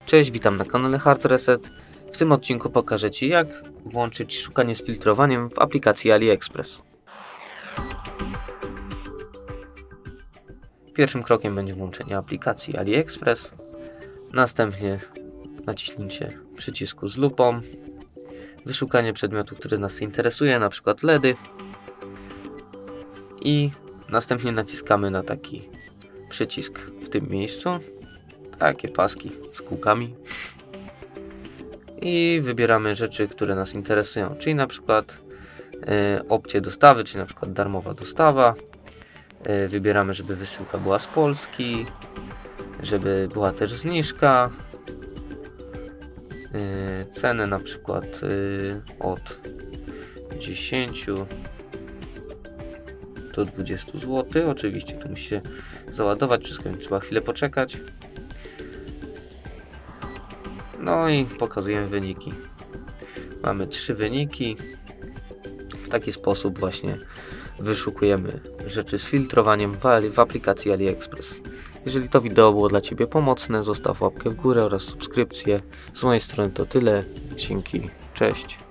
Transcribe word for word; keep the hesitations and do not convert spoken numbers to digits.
Cześć, witam na kanale Hard Reset. W tym odcinku pokażę Ci, jak włączyć szukanie z filtrowaniem w aplikacji AliExpress. Pierwszym krokiem będzie włączenie aplikacji AliExpress. Następnie naciśnięcie przycisku z lupą. Wyszukanie przedmiotu, który nas interesuje, na przykład L E D y. I następnie naciskamy na taki przycisk w tym miejscu. Takie paski z kółkami. I wybieramy rzeczy, które nas interesują, czyli na przykład y, opcję dostawy, czyli na przykład darmowa dostawa. Y, wybieramy, żeby wysyłka była z Polski, żeby była też zniżka. Y, cenę na przykład y, od dziesięciu do dwudziestu złotych. Oczywiście tu musi się załadować, wszystko trzeba chwilę poczekać. No i pokazujemy wyniki. Mamy trzy wyniki. W taki sposób właśnie wyszukujemy rzeczy z filtrowaniem w aplikacji AliExpress. Jeżeli to wideo było dla Ciebie pomocne, zostaw łapkę w górę oraz subskrypcję. Z mojej strony to tyle. Dzięki. Cześć.